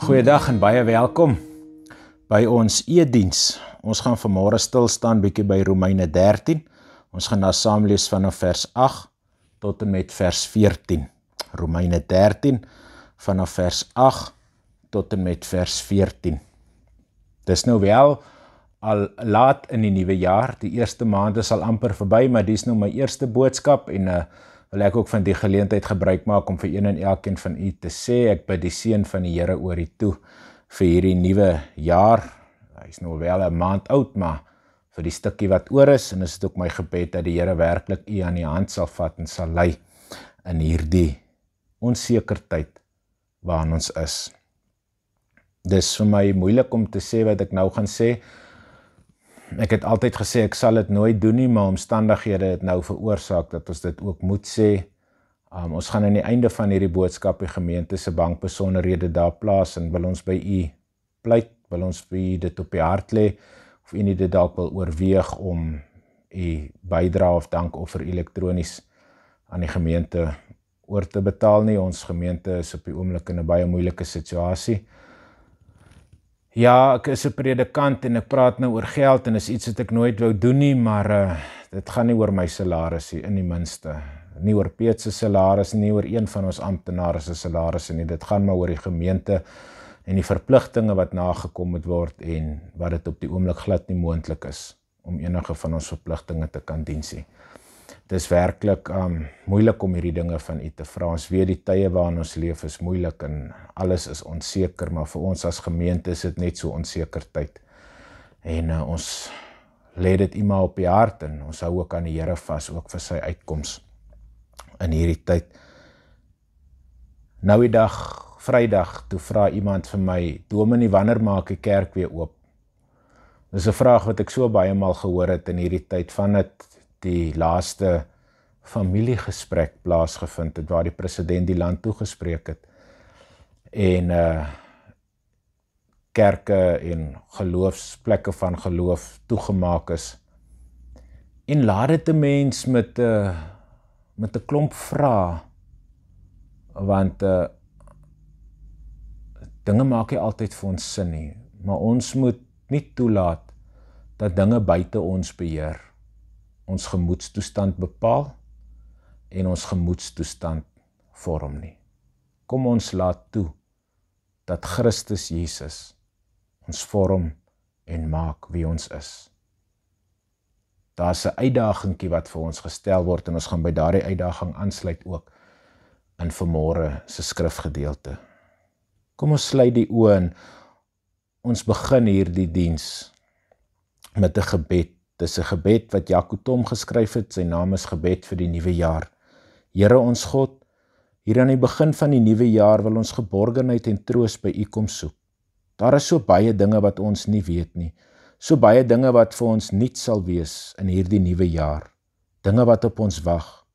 Goeiedag en baie welkom by ons e-diens. Ons gaan vanmôre stil staan bietjie by Romeine 13. Ons gaan daar saam lees vanaf vers 8 tot en met vers 14. Romeine 13 vanaf vers 8 tot en met vers 14. Dis nou wel al laat in die nuwe jaar. Die eerste maand is al amper verby, maar dis nou my eerste boodskap en wil ek ook van die geleentheid gebruik maak om vir een en elkeen van u te sê, ek bid die seën van die Here oor u toe vir hierdie nuwe jaar. Hy is nou wel 'n maand oud, maar vir die stukkie wat oor is, en is dit ook my gebed dat die Here werklik u aan die hand sal vat en sal lei in hierdie onseker tyd waarin ons is. Dis vir my moeilik om te sê wat ek nou gaan sê. Ek het altyd gesê ek sal dit nooit doen nie, maar omstandighede het nou veroorsaak dat ons dit ook moet sê. Ons gaan aan die einde van hierdie boodskap die gemeente se bankbesonderhede daar plaas en wil ons by u pleit, wil ons vir u dit op die hart lê, of u nie dit dalk wil oorweeg om u bydra of dankoffer elektronies aan die gemeente oor te betaal nie. Ons gemeente is op die oomblik in 'n baie moeilike situasie. Ja, ek is 'n predikant en ek praat nou oor geld en is iets wat ek nooit wou doen nie, maar dit gaan nie oor my salaris nie, in die minste. Nie oor Piet se salaris, nie oor een van ons amptenare se salaris nie. Dit gaan maar oor die gemeente en die verpligtinge wat nagekom moet word en wat dit op die oomblik glad nie moontlik is om enige van ons verpligtinge te kan dien nie. Dit is werklik moeilik om hierdie dinge van u te vra. Ons weet die tye waarin ons leef is moeilik en alles is onseker, maar vir ons as gemeente is dit net so onseker tyd. En ons lê dit iemand op die hart en ons hou ook aan die Here vas, ook vir sy uitkoms in hierdie tyd. Nou die dag, Vrydag, toe vra iemand vir my, Dominee, wanneer maak die kerk weer oop? Dis 'n vraag wat ek so baie maal gehoor het in hierdie tyd van dit die laaste familiegesprek plaasgevind het, waar die president die land toegespreek het. En kerke en geloofsplekke van geloof toegemaak is. En laat dit 'n mens met 'n klomp vrae, want dinge maak nie altyd vir ons sin nie, maar ons moet nie toelaat dat dinge buite ons beheer ons gemoedstoestand bepaal en ons gemoedstoestand vorm nie. Kom ons laat toe dat Christus Jesus ons vorm en maak wie ons is. Daar's 'n uitdagingkie wat vir ons gestel word en ons gaan by daardie uitdaging aansluit ook in vanmôre se skrifgedeelte. Kom ons sluit die oë en ons begin hierdie diens met 'n gebed. Dis 'n gebed wat Jaco Tom geskryf het, sy naam is Gebed vir die Nuwe Jaar. Here ons God, hier aan die begin van die nuwe jaar wil ons geborgenheid en troos by u kom soek. Daar is so baie dinge wat ons nie weet nie, so baie dinge wat vir ons nuut sal wees in hierdie nuwe jaar, dinge wat op ons wag.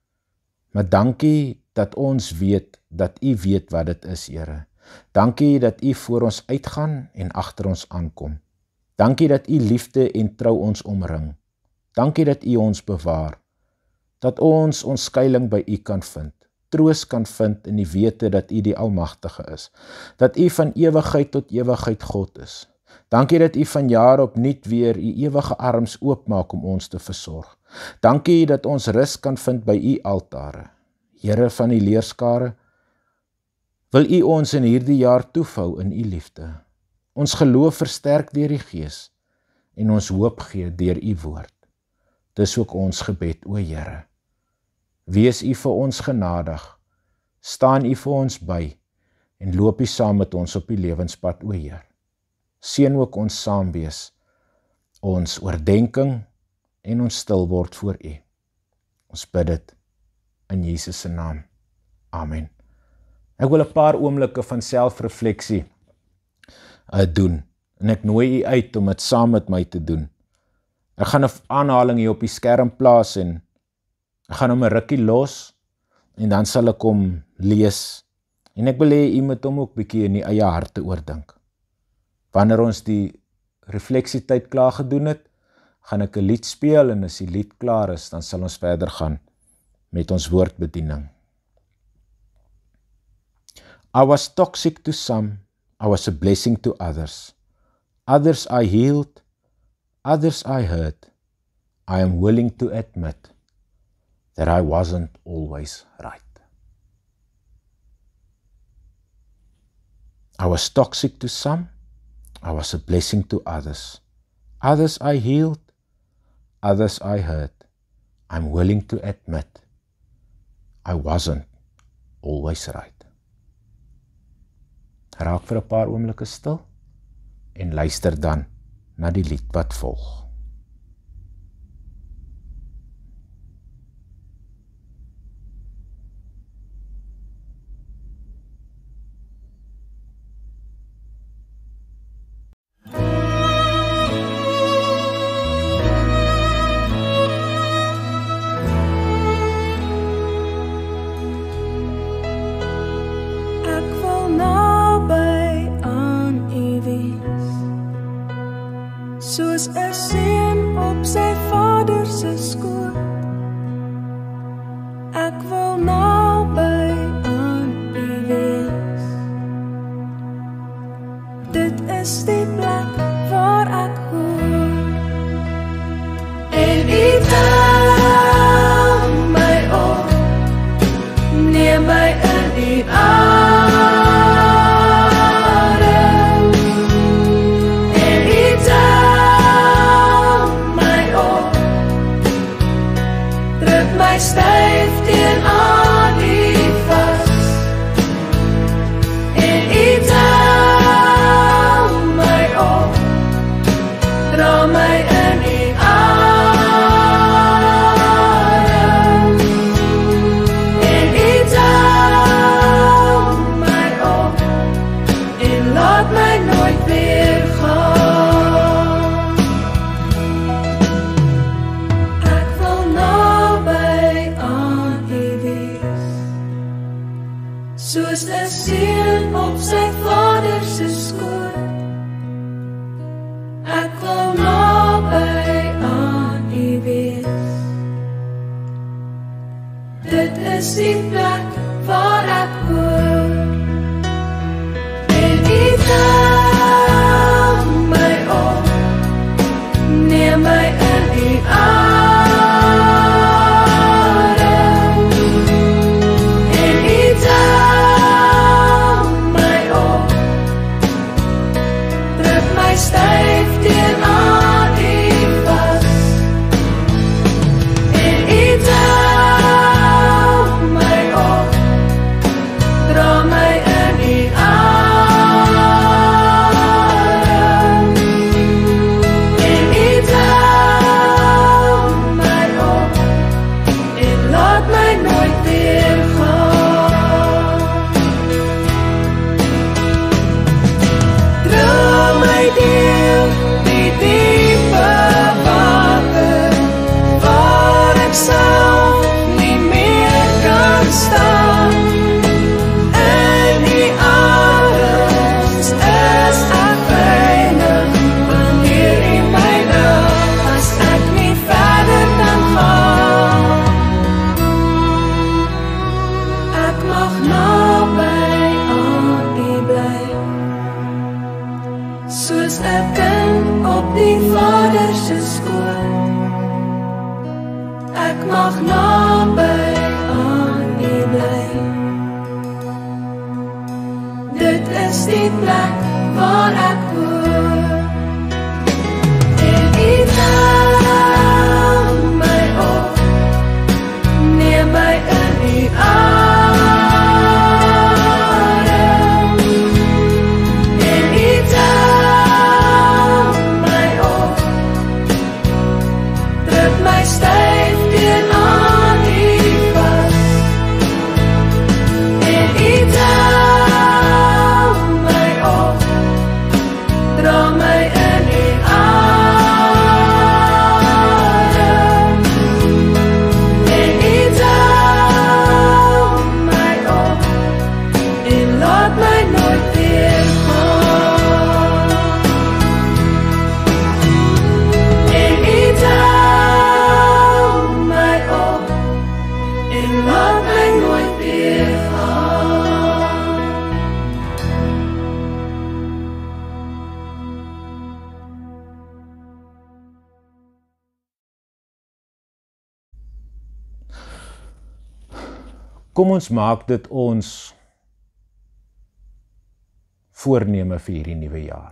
Maar dankie dat ons weet, dat u weet wat dit is, Here. Dankie dat u voor ons uitgaan en agter ons aankom. Dankie dat u liefde en trou ons omring. Dankie dat u ons bewaar. Dat ons skuiling by u kan vind. Troos kan vind in die wete dat u die Almagtige is. Dat u van ewigheid tot ewigheid God is. Dankie dat u van jaar op nuut weer u ewige arms oopmaak om ons te versorg. Dankie dat ons rus kan vind by u altare. Here van die leerskare, wil u ons in hierdie jaar toevou in u liefde. Ons geloof versterk deur die Gees en ons hoop gee deur u woord. Dis ook ons gebed, o Here. Wees u vir ons genadig, staan u vir ons by en loop u saam met ons op die lewenspad, o Heer. Seën ook ons saamwees, ons oordenking en ons stil word voor u. Ons bid dit in Jesus se naam. Amen. Ek wil 'n paar oomblikke van selfrefleksie doen, en ek nooi u uit om dit saam met my te doen. Ek gaan 'n aanhaling hier op die skerm plaas en ek gaan hom 'n rukkie los en dan sal ek hom lees. En ek wil hê u moet hom ook bietjie in die eie harte oordink. Wanneer ons die refleksietyd klaar gedoen het, gaan ek 'n lied speel en as die lied klaar is, dan sal ons verder gaan met ons woordbediening. I was toxic to some, I was a blessing to others. Others I healed, others I hurt. I am willing to admit that I wasn't always right. I was toxic to some, I was a blessing to others. Others I healed, others I hurt. I'm willing to admit I wasn't always right. Raak vir 'n paar oomblikke stil en luister dan na die lied wat volg. Soos 'n seun op sy vader se skoot. Ek wil naby aan U wees. Dit is die plek waar ek hoor. En U tel my op, neem my in U arm. Styf teen aan U vas. En U tel my op, dra my in U arm. En U tel my op, en laat my nooit weer gaan. Soos 'n seun op sy vader se skoot. Ek wil naby aan U wees. Dit is die plek waar ek hoor. En U tel my op, neem my in U arm. Styf teen aan U vas. En U tel my op, dra my in U arm. En U tel my op, en laat my nooit weer gaan. Deel die diepe water, waar ek self nie meer kan staan. In U arms is ek veilig, wanneer U my dra, as ek nie verder kan gaan. Ek mag naby aan U bly, soos 'n kind op die vader se skoot. Ek mag naby aan U bly. Dit is die plek waar ek hoor. En U tel my op, neem my in U arm. En U my styf teen aan U vas. En U tel my op, dra my in U arm. En U tel my op, en laat my nooit weer gaan. En U laat my nooit weer gaan. Kom ons maak dit ons voorneme vir hierdie nuwe jaar.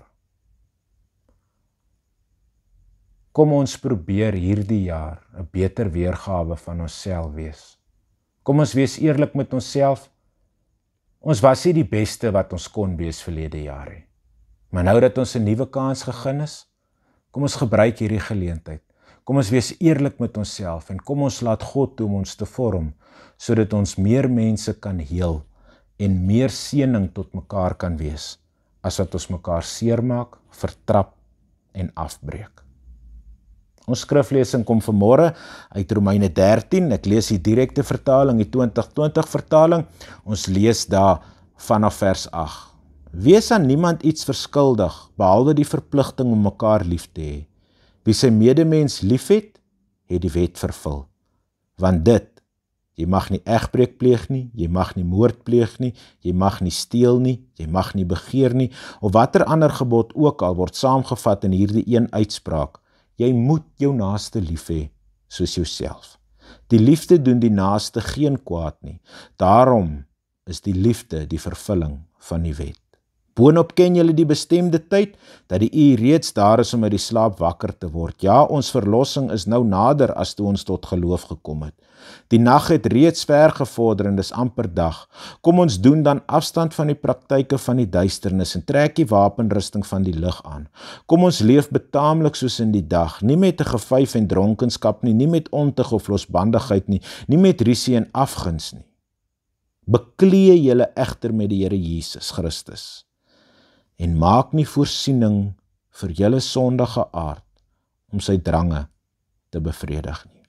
Kom ons probeer hierdie jaar 'n beter weergawe van onsself wees. Kom ons wees eerlik met onsself. Ons was nie die beste wat ons kon wees verlede jaar nie. Maar nou dat ons 'n nuwe kans gegee is, kom ons gebruik hierdie geleentheid. Kom ons wees eerlik met onsself en kom ons laat God toe om ons te vorm, sodat ons meer mense kan heel en meer seëning tot mekaar kan wees, as wat ons mekaar seermaak, vertrap en afbreek. Ons skriflesing kom vanmôre uit Romeine 13, ek lees die direkte vertaling, die 2020 vertaling, ons lees daar vanaf vers 8. Wees aan niemand iets verskuldig, behalwe die verpligting om mekaar lief te hê. Wie sy medemens liefhet, het die wet vervul. Want dit, jy mag nie egbreek pleeg nie, jy mag nie moord pleeg nie, jy mag nie steel nie, jy mag nie begeer nie, of watter ander gebod ook al word saamgevat in hierdie een uitspraak. Jy moet jou naaste lief hê, soos jouself. Die liefde doen die naaste geen kwaad nie. Daarom is die liefde die vervulling van die wet. Boonop ken julle die bestemde tyd, dat die uur reeds daar is om uit die slaap wakker te word. Ja, ons verlossing is nou nader as toe ons tot geloof gekom het. Die nag het reeds ver gevorder en dis amper dag. Kom ons doen dan afstand van die praktyke van die duisternis en trek die wapenrusting van die lig aan. Kom ons leef betaamlik soos in die dag, nie met 'n gevyf en dronkenskap nie, nie met ontug of losbandigheid nie, nie met rusie en afguns nie. Beklee julle egter met die Here Jesus Christus en maak nie voorsiening vir julle sondige aard om sy drange te bevredig nie.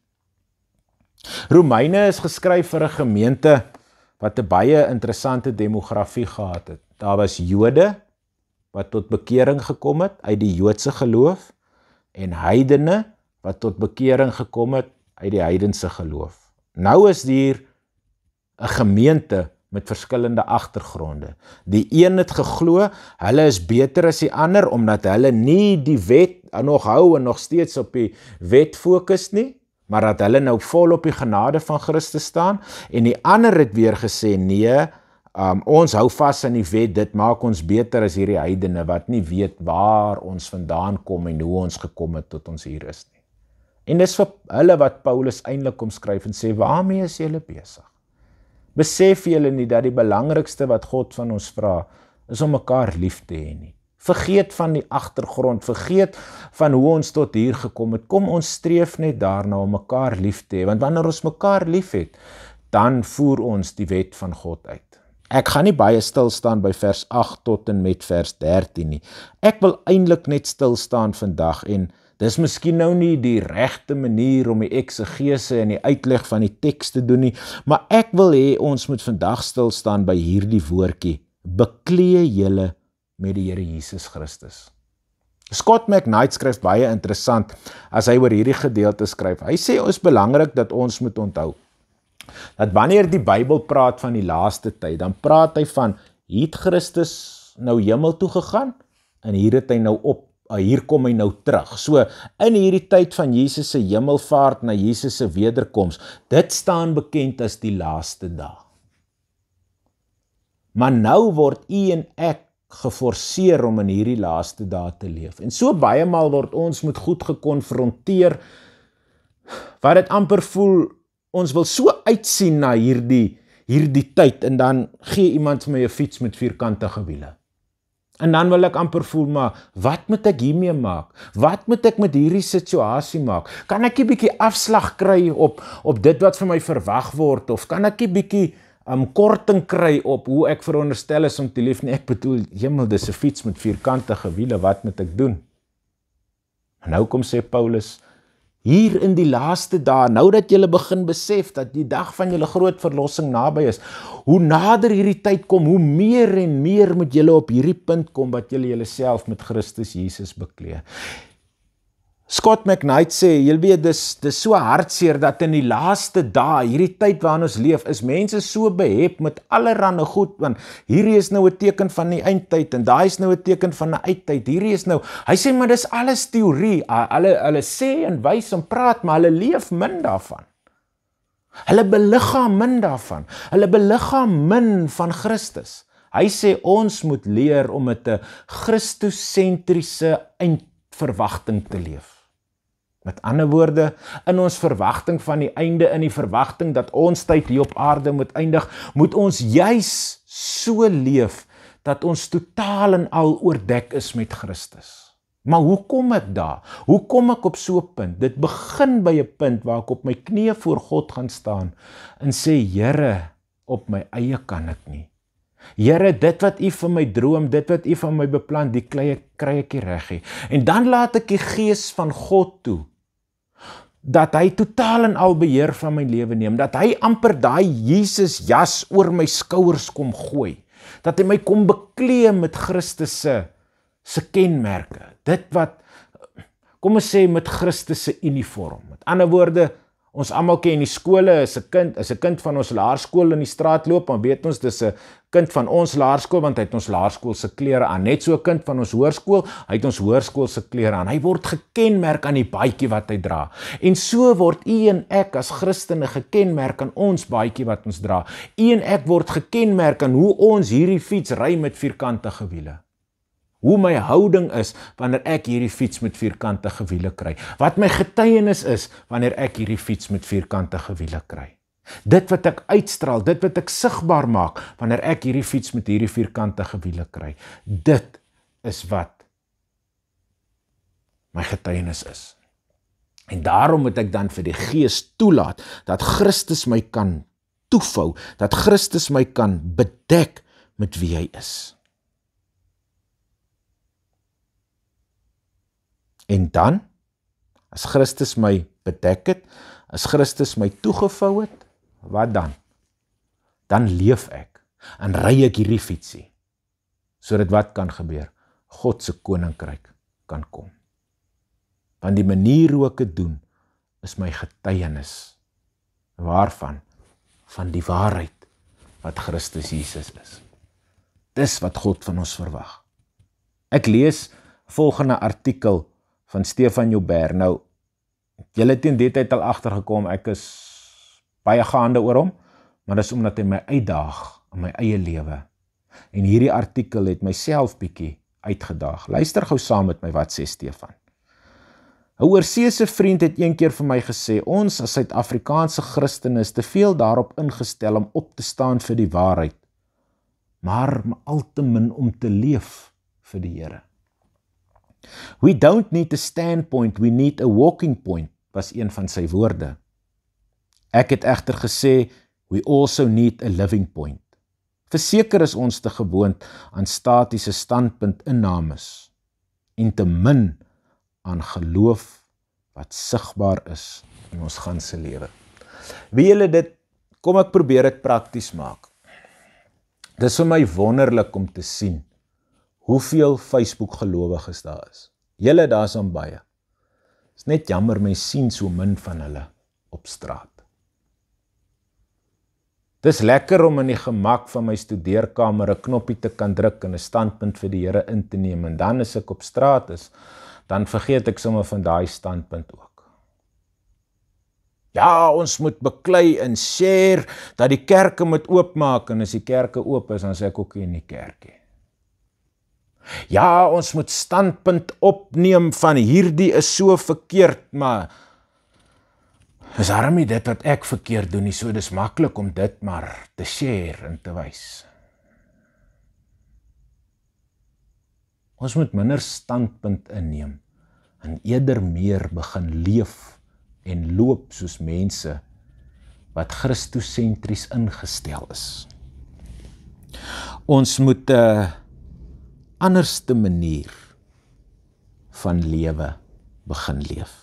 Romeine is geskryf vir 'n gemeente wat 'n baie interessante demografie gehad het. Daar was Jode wat tot bekering gekom het uit die Joodse geloof en heidene wat tot bekering gekom het uit die heidense geloof. Nou is hier 'n gemeente met verskillende agtergronde. Die een het geglo, hulle is beter as die ander, omdat hulle nie die wet nog hou en nog steeds op die wet fokus nie, maar dat hulle nou vol op die genade van Christus staan, en die ander het weer gesê, nee, ons hou vas aan die wet, dit maak ons beter as hierdie heidene, wat nie weet waar ons vandaan kom en hoe ons gekom het tot ons hier is nie. En dis vir hulle wat Paulus eintlik omskryf en sê, waarmee is julle besig? Besef julle nie dat die belangrikste wat God van ons vra, is om mekaar lief te hê nie. Vergeet van die agtergrond, vergeet van hoe ons tot hier gekom het. Kom ons streef net daarna om mekaar lief te hê, want wanneer ons mekaar lief het, dan voer ons die wet van God uit. Ek gaan nie baie stil staan by vers 8 tot en met vers 13 nie. Ek wil eintlik net stil staan vandag en dis miskien nou nie die regte manier om die eksegese en die uitleg van die teks te doen nie, maar ek wil hê ons moet vandag stil staan by hierdie woordjie, beklee julle met die Here Jesus Christus. Scott McKnight skryf baie interessant as hy oor hierdie gedeelte skryf. Hy sê ons belangrik dat ons moet onthou, dat wanneer die Bybel praat van die laaste tyd, dan praat hy van, het Christus nou hemel toe gegaan, en hier het hy nou hier kom hy nou terug. So, in hierdie tyd van Jesus se hemelvaart na Jesus se wederkoms, dit staan bekend as die laaste dag. Maar nou word u en ek geforseer om in hierdie laaste dae te leef. En so baie maal word ons met goed gekonfronteer, wat dit amper voel, ons wil so uitsien na hierdie tyd, en dan gee iemand vir my 'n fiets met vierkantige wiele. En dan wil ek amper voel, maar wat moet ek hiermee maak? Wat moet ek met hierdie situasie maak? Kan ek 'n bietjie afslag kry op dit wat vir my verwag word? Of kan ek 'n bietjie korting kry op hoe ek veronderstel is om te leef? Nee, ek bedoel, hemel, dis 'n fiets met vierkantige wiele, wat moet ek doen? En nou kom sê Paulus, hier in die laaste dae, nou dat julle begin besef dat die dag van julle groot verlossing naby is, hoe nader hierdie tyd kom, hoe meer en meer moet julle op hierdie punt kom, wat julle julleself met Christus Jesus beklee. Scott McKnight sê, julle weet, dis so hartseer dat in die laaste dae, hierdie tyd waarin ons leef, is mense so behep met allerhande goed, want hierdie is nou 'n teken van die eindtyd, en daai is nou 'n teken van 'n uittyd, hierdie is nou, hy sê, maar dis alles teorie, hulle sê en wys en praat, maar hulle leef min daarvan. Hulle beliggaam min daarvan. Hulle beliggaam min van Christus. Hy sê ons moet leer om met 'n Christus-sentriese eindverwagting te leef. Met ander woorde, in ons verwagting van die einde, in die verwagting dat ons tyd hier op aarde moet eindig, moet ons juis so leef dat ons totaal en al oordek is met Christus. Maar hoe kom ek daar? Hoe kom ek op so 'n punt? Dit begin by 'n punt waar ek op my knieë voor God gaan staan en sê, Here, op my eie kan ek nie. Here, dit wat U vir my droom, dit wat U vir my beplan, die kry ek nie reg nie. En dan laat ek die Gees van God toe, dat hy totaal en al beheer van my lewe neem, dat hy amper daai Jesus jas oor my skouers kom gooi, dat hy my kom beklee met Christus se kenmerke, dit wat, kom ons sê met Christus se uniform. Met ander woorde, ons almal ken die skole, is 'n kind van ons laerskool in die straat loop, dan weet ons dis 'n kind van ons laerskool, want hy het ons laerskool se klere aan. Net so 'n kind van ons hoërskool, hy het ons hoërskool se klere aan. Hy word gekenmerk aan die baadjie wat hy dra. En so word u en ek as Christene gekenmerk aan ons baadjie wat ons dra. U en ek word gekenmerk aan hoe ons hierdie fiets ry met vierkantige wiele. Hoe my houding is wanneer ek hierdie fiets met vierkantige wiele kry. Wat my getuienis is wanneer ek hierdie fiets met vierkantige wiele kry. Dit wat ek uitstraal, dit wat ek sigbaar maak wanneer ek hierdie fiets met hierdie vierkantige wiele kry. Dit is wat my getuienis is. En daarom moet ek dan vir die Gees toelaat dat Christus my kan toevou, dat Christus my kan bedek met wie hy is. En dan, as Christus my bedek het, as Christus my toegevou het, wat dan? Dan leef ek, en ry ek hierdie fietsie, sodat wat kan gebeur? God se koninkryk kan kom. Want die manier hoe ek dit doen, is my getuienis. Waarvan? Van die waarheid, wat Christus Jesus is. Dis wat God van ons verwag. Ek lees volgende artikel van Stefan Joubert. Nou, julle het in die tyd al agtergekom, ek is baie gaande oor hom, maar dis omdat hy my uitdaag in my eie lewe. En hierdie artikel het myself bietjie uitgedaag. Luister gou saam met my wat sê Stefan. 'n Oorseese vriend het een keer vir my gesê, ons as Suid-Afrikaanse Christene is te veel daarop ingestel om op te staan vir die waarheid, maar al te min om te leef vir die Here. We don't need a standpoint, we need a walking point, was een van sy woorde. Ek het egter gesê, we also need a living point. Verseker is ons te gewoond aan statiese standpuntinnames en te min aan geloof wat sigbaar is in ons ganse lewe. Wie julle dit, kom ek probeer dit prakties maak. Dis vir my wonderlik om te sien hoeveel Facebook-gelowiges daar is. Julle, daar is aan baie. Is net jammer, mens sien so min van hulle op straat. Dis lekker om in die gemak van my studeerkamer 'n knoppie te kan druk en 'n standpunt vir die Here in te neem. En dan as ek op straat is, dan vergeet ek sommer van daai standpunt ook. Ja, ons moet beklei en share dat die kerke moet oopmaak, en as die kerke oop is, dan sê ek ook in die kerkie. Ja, ons moet standpunt opneem van hierdie is so verkeerd, maar is daarom nie dit wat ek verkeerd doen nie, so dis maklik om dit maar te share en te wys. Ons moet minder standpunt inneem en eerder meer begin leef en loop soos mense wat Christus-sentries ingestel is. Ons moet 'n anderste manier van lewe begin leef.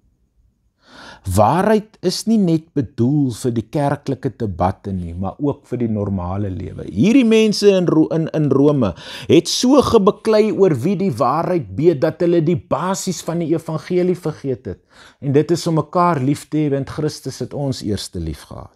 Waarheid is nie net bedoel vir die kerklike debatte nie, maar ook vir die normale lewe. Hierdie mense in Rome het so gebeklei oor wie die waarheid weet, dat hulle die basis van die evangelie vergeet het. En dit is om mekaar lief te hê, want Christus het ons eerste lief gehad.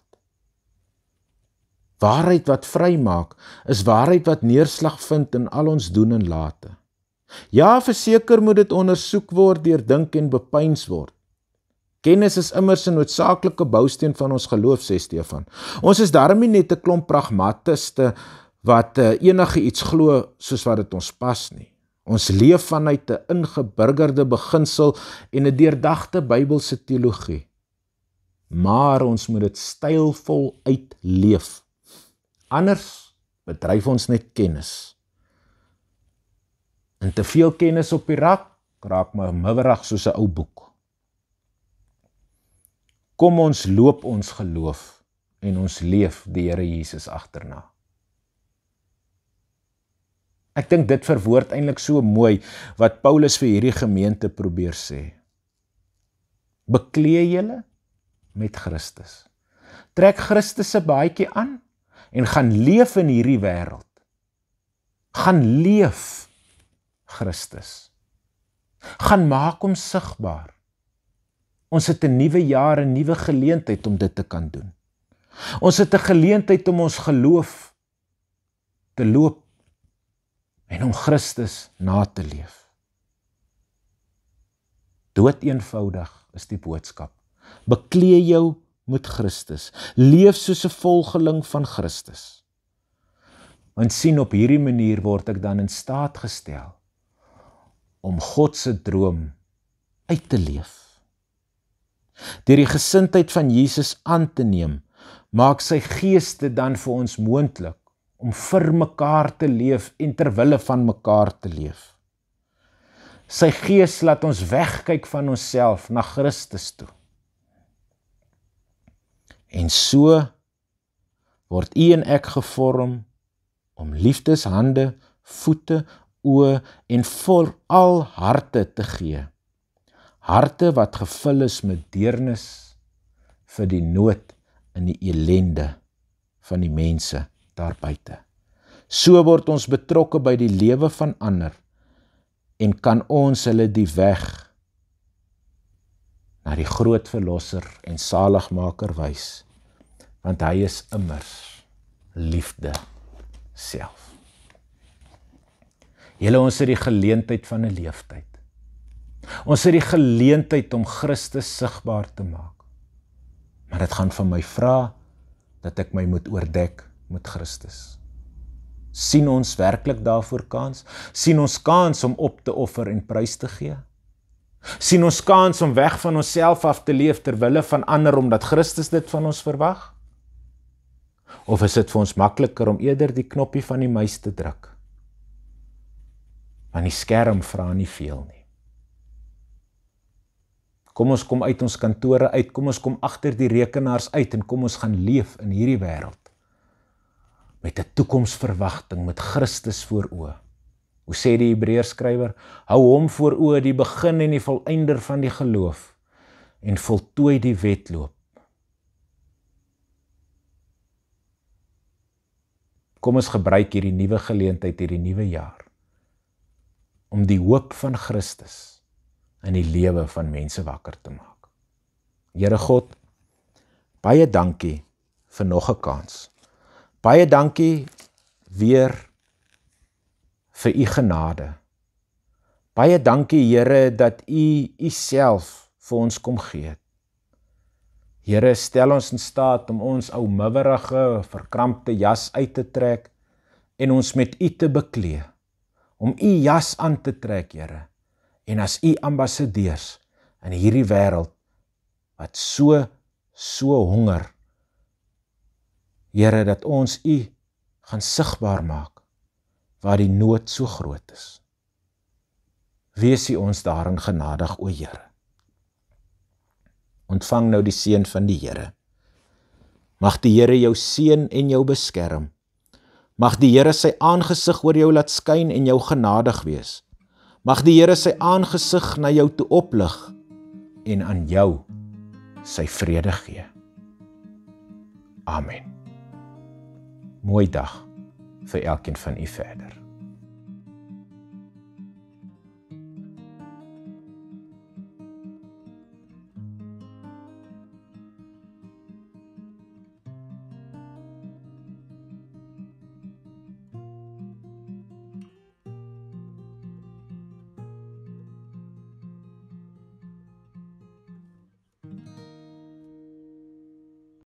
Waarheid wat vry maak, is waarheid wat neerslag vind in al ons doen en late. Ja, verseker moet dit ondersoek word, deurdink en bepeins word. Kennis is immers 'n noodsaaklike bousteen van ons geloof, sê Stefan. Ons is daarom nie net 'n klomp pragmatiste wat enige iets glo soos wat dit ons pas nie. Ons leef vanuit 'n ingeburgerde beginsel en 'n deurdagte Bybelse teologie. Maar ons moet dit stylvol uitleef. Anders bedryf ons net kennis. En te veel kennis op die rak raak maar miwerig soos 'n ou boek. Kom ons loop ons geloof en ons leef die Here Jesus agterna. Ek dink dit verwoord eintlik so mooi wat Paulus vir hierdie gemeente probeer sê. Beklee julle met Christus. Trek Christus se baadjie aan en gaan leef in hierdie wêreld. Gaan leef Christus. Gaan maak hom sigbaar. Ons het 'n nuwe jaar, 'n nuwe geleentheid om dit te kan doen. Ons het 'n geleentheid om ons geloof te loop en om Christus na te leef. Dood eenvoudig is die boodskap. Beklee jou met Christus. Leef soos 'n volgeling van Christus. Want sien, op hierdie manier word ek dan in staat gestel om God se droom uit te leef. Deur die gesindheid van Jesus aan te neem, maak sy geeste dan vir ons moontlik om vir mekaar te leef en ter wille van mekaar te leef. Sy gees laat ons wegkyk van onsself na Christus toe. En so word u en ek gevorm om liefdeshande, voete, oë en vooral harte te gee. Harte wat gevul is met deernis vir die nood en die elende van die mense daar buite. So word ons betrokke by die lewe van ander en kan ons hulle die weg na die groot verlosser en saligmaker wys, want hy is immers liefde self. Julle, ons het die geleentheid van 'n leeftyd. Ons het die geleentheid om Christus sigbaar te maak. Maar dit gaan van my vra dat ek my moet oordek met Christus. Sien ons werklik daarvoor kans? Sien ons kans om op te offer en prys te gee? Sien ons kans om weg van onsself af te leef ter wille van ander omdat Christus dit van ons verwag? Of is dit vir ons makliker om eerder die knoppie van die muis te druk? Want die skerm vra nie veel nie. Kom ons kom uit ons kantore uit, kom ons kom agter die rekenaars uit en kom ons gaan leef in hierdie wêreld met 'n toekomsverwagting met Christus voor oë. Hoe sê die Hebreërskrywer? Hou hom voor oë, die begin en die volëinder van die geloof, en voltooi die wedloop. Kom ons gebruik hierdie nuwe geleentheid, hierdie nuwe jaar, om die hoop van Christus in die lewe van mense wakker te maak. Here God, baie dankie vir nog 'n kans. Baie dankie weer vir u genade. Baie dankie, Here, dat u self vir ons kom gee het. Here, stel ons in staat om ons ou miwerige, verkrampte jas uit te trek en ons met u te beklee. Om u jas aan te trek, Here, en as u ambassadeurs in hierdie wêreld wat so honger, Here, dat ons u gaan sigbaar maak waar die nood so groot is. Wees u ons daarin genadig, o Here. Ontvang nou die seën van die Here. Mag die Here jou seën en jou beskerm. Mag die Here sy aangesig oor jou laat skyn en jou genadig wees. Mag die Here sy aangesig na jou toe oplig en aan jou sy vrede gee. Amen. Mooi dag vir elkeen van u verder.